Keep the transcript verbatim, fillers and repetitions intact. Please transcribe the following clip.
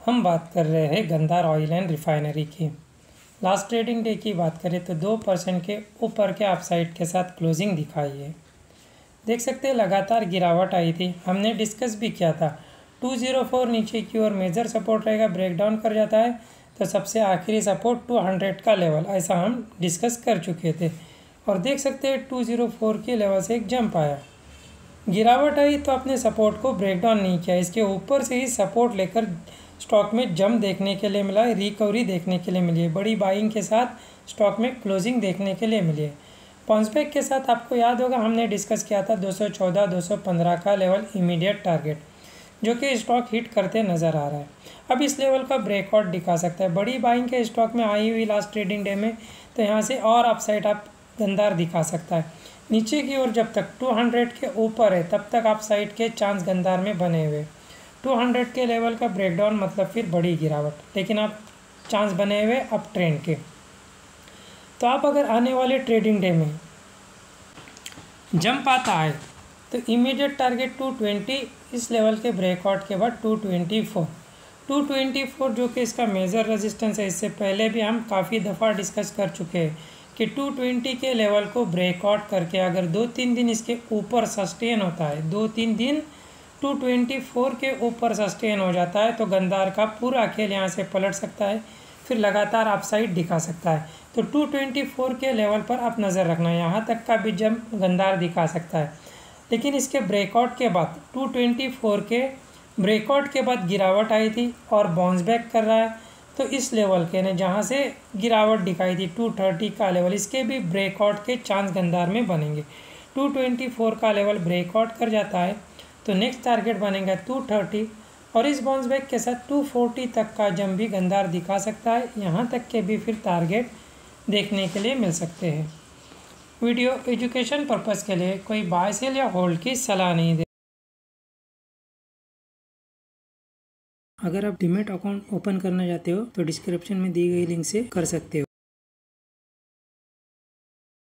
हम बात कर रहे हैं गंधार ऑयल एंड रिफाइनरी की। लास्ट ट्रेडिंग डे की बात करें तो दो परसेंट के ऊपर के अपसाइड के साथ क्लोजिंग दिखाई है। देख सकते हैं लगातार गिरावट आई थी। हमने डिस्कस भी किया था दो सौ चार नीचे की ओर मेजर सपोर्ट रहेगा, ब्रेकडाउन कर जाता है तो सबसे आखिरी सपोर्ट दो सौ का लेवल, ऐसा हम डिस्कस कर चुके थे। और देख सकते हैं दो सौ चार के लेवल से एक जंप आया, गिरावट आई तो अपने सपोर्ट को ब्रेकडाउन नहीं किया, इसके ऊपर से ही सपोर्ट लेकर स्टॉक में जंप देखने के लिए मिला है, रिकवरी देखने के लिए मिली है, बड़ी बाइंग के साथ स्टॉक में क्लोजिंग देखने के लिए मिली है। बाउंस बैक के साथ आपको याद होगा हमने डिस्कस किया था दो सौ चौदह दो सौ पंद्रह का लेवल इमीडिएट टारगेट, जो कि स्टॉक हिट करते नज़र आ रहा है। अब इस लेवल का ब्रेकआउट दिखा सकता है। बड़ी बाइंग के स्टॉक में आई हुई लास्ट ट्रेडिंग डे में, तो यहाँ से और अपसाइड आप गंधार दिखा सकता है। नीचे की ओर जब तक दो सौ के ऊपर है तब तक आप साइड के चांस गंधार में बने हुए। दो सौ के लेवल का ब्रेकडाउन मतलब फिर बड़ी गिरावट, लेकिन आप चांस बने हुए अप ट्रेंड के। तो आप अगर आने वाले ट्रेडिंग डे में जंप आता है तो इमीडिएट टारगेट दो सौ बीस, इस लेवल के ब्रेकआउट के बाद दो सौ चौबीस दो सौ चौबीस जो कि इसका मेजर रेजिस्टेंस है। इससे पहले भी हम काफ़ी दफ़ा डिस्कस कर चुके हैं कि दो सौ बीस के लेवल को ब्रेकआउट करके अगर दो तीन दिन इसके ऊपर सस्टेन होता है, दो तीन दिन दो सौ चौबीस के ऊपर सस्टेन हो जाता है तो गंधार का पूरा खेल यहाँ से पलट सकता है, फिर लगातार अपसाइड दिखा सकता है। तो दो सौ चौबीस के लेवल पर आप नज़र रखना, यहाँ तक का भी जंप गंधार दिखा सकता है। लेकिन इसके ब्रेकआउट के बाद दो सौ चौबीस के ब्रेकआउट के बाद गिरावट आई थी और बाउंस बैक कर रहा है, तो इस लेवल के ने जहाँ से गिरावट दिखाई थी दो सौ तीस का लेवल, इसके भी ब्रेकआउट के चांस गंधार में बनेंगे। दो सौ चौबीस का लेवल ब्रेकआउट कर जाता है तो नेक्स्ट टारगेट बनेगा दो सौ तीस, और इस बाउंस बैक के साथ दो सौ चालीस तक का जंप भी गंधार दिखा सकता है। यहाँ तक के भी फिर टारगेट देखने के लिए मिल सकते हैं। वीडियो एजुकेशन पर्पज़ के लिए कोई बाय सेल या होल्ड की सलाह नहीं दे। अगर आप डीमैट अकाउंट ओपन करना चाहते हो तो डिस्क्रिप्शन में दी गई लिंक से कर सकते हो।